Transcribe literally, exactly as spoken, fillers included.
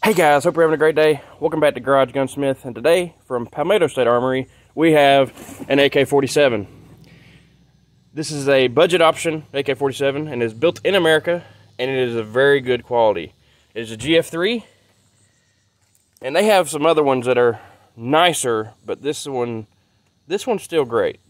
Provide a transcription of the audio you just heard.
Hey guys, hope you're having a great day. Welcome back to Garage Gunsmith, and today from Palmetto State Armory we have an A K forty-seven. This is a budget option A K forty-seven and is built in America, and it is a very good quality. It is a G F three, and they have some other ones that are nicer, but this one, this one's still great.